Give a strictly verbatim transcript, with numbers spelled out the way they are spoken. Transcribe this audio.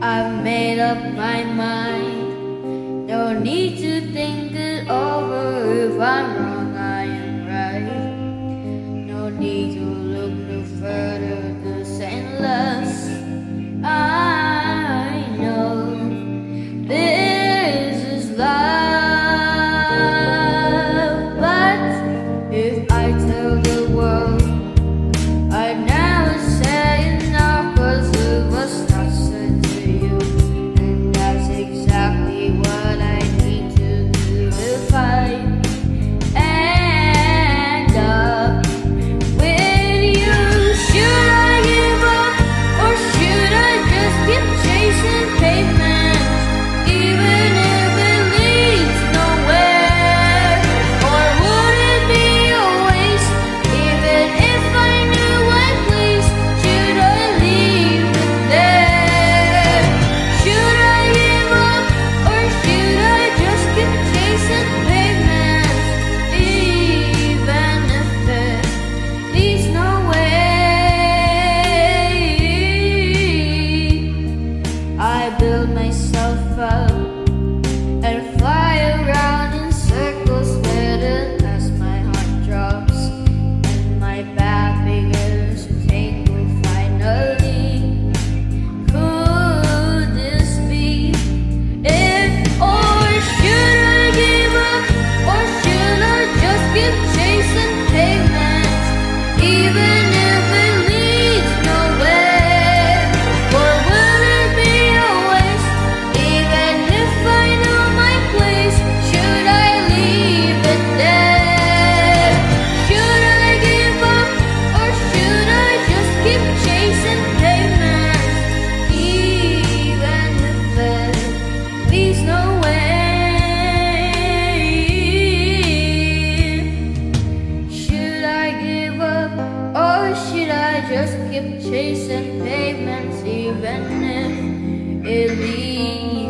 I've made up my mind. No need to think it over. If I'm wrong, I am right. No need to look no further. This ain't less. I know this is love. But if I tell the world, I'd never say enough, 'cause it was not said to you. And that's exactly what I need to do if I end up with you. Should I give up, or should I just keep chasing pavements, even if it leads nowhere? Or would it be a waste, even if I knew I'd please? Should I leave it there? Should I give up, or should I just keep chasing pavements, even if it leads nowhere? I build myself up and fly around in circles, sweating as my heart drops and my back begins to tingle finally. Could this be it? Or should I give up, or should I just keep chasing pavements, even if it leads nowhere? Or will it be a waste, even if I know my place? Should I leave it there? Should I give up, or should I just keep chasing pavements, even if it leads nowhere? Should I give up, or should I just keep chasing pavements, even if it leads